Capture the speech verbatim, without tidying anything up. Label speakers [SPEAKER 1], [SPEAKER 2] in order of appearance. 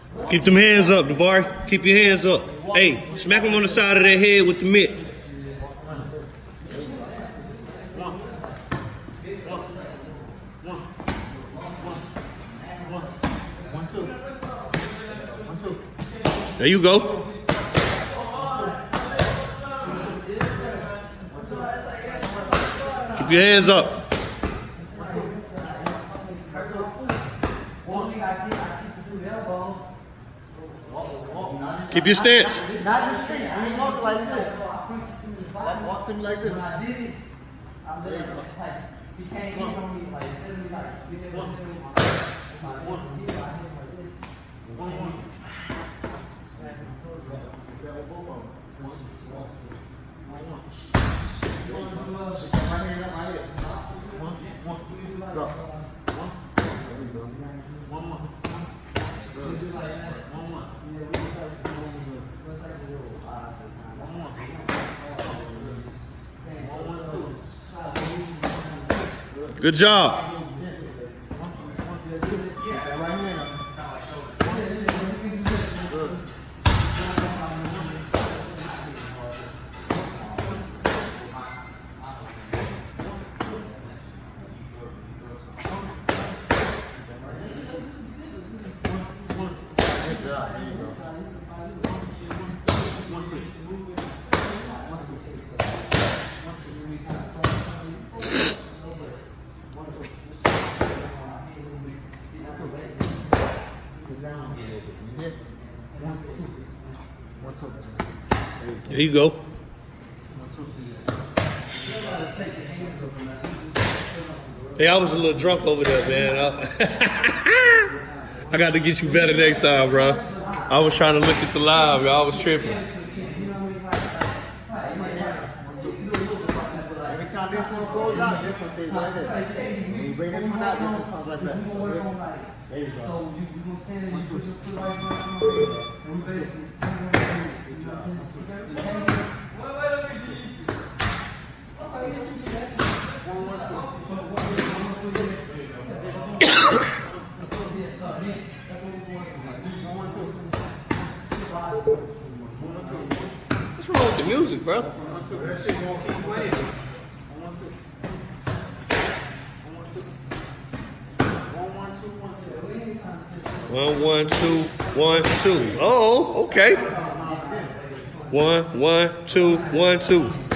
[SPEAKER 1] Keep them hands up, Devar. Keep your hands up. Hey, smack him on the side of their head with the mitt. There you go. Keep your hands up. Keep your stance.
[SPEAKER 2] Not in the street. We walk like this. Like, walk to me like this. There you go. He can't get on me like one. One. One. One. Go. One. There you go. One more. Good. One more.
[SPEAKER 1] Good job. There you go. Hey, I was a little drunk over there, man. I, I got to get you better next time, bro. I was trying to look at the live, I was tripping.
[SPEAKER 2] Every time this one goes out, this one stays right there. When you bring this one out, this one comes right back. So there you go. One, two. One, two.
[SPEAKER 1] What's wrong with the music, bro? One, one, two, one, two. Oh, okay. One, one, two, one, two.